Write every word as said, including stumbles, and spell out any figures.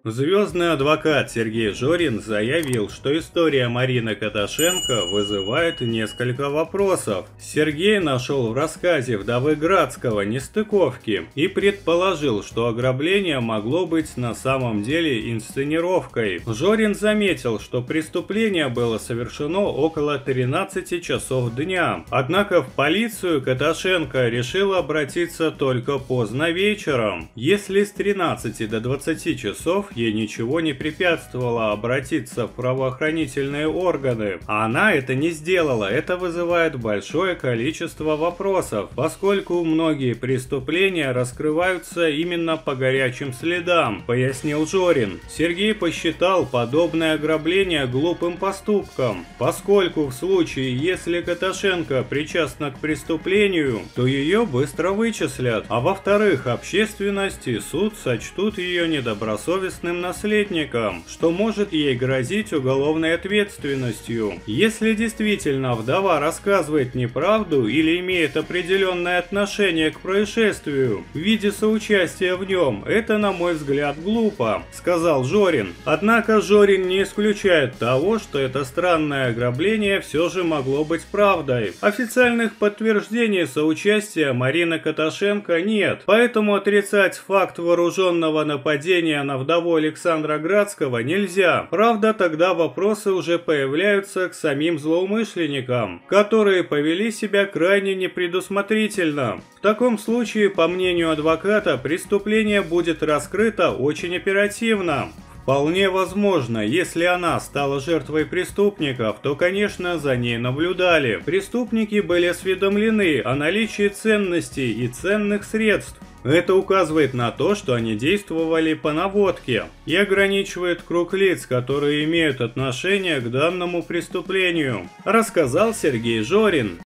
Звездный адвокат Сергей Жорин заявил, что история Марины Каташенко вызывает несколько вопросов. Сергей нашел в рассказе вдовы Градского нестыковки и предположил, что ограбление могло быть на самом деле инсценировкой. Жорин заметил, что преступление было совершено около тринадцати часов дня. Однако в полицию Каташенко решила обратиться только поздно вечером. Если с тринадцати до двадцати часов ей ничего не препятствовало обратиться в правоохранительные органы, а она это не сделала. Это вызывает большое количество вопросов, поскольку многие преступления раскрываются именно по горячим следам, пояснил Жорин. Сергей посчитал подобное ограбление глупым поступком, поскольку в случае, если Каташенко причастна к преступлению, то ее быстро вычислят, а во-вторых, общественность и суд сочтут ее недобросовестным наследником, что может ей грозить уголовной ответственностью. Если действительно вдова рассказывает неправду или имеет определенное отношение к происшествию в виде соучастия в нем, это, на мой взгляд, глупо, сказал Жорин. Однако Жорин не исключает того, что это странное ограбление все же могло быть правдой. Официальных подтверждений соучастия Марины Каташенко нет, поэтому отрицать факт вооруженного нападения на вдову Александра Градского нельзя. Правда, тогда вопросы уже появляются к самим злоумышленникам, которые повели себя крайне непредусмотрительно. В таком случае, по мнению адвоката, преступление будет раскрыто очень оперативно. Вполне возможно, если она стала жертвой преступников, то, конечно, за ней наблюдали. Преступники были осведомлены о наличии ценностей и ценных средств. Это указывает на то, что они действовали по наводке и ограничивает круг лиц, которые имеют отношение к данному преступлению, рассказал Сергей Жорин.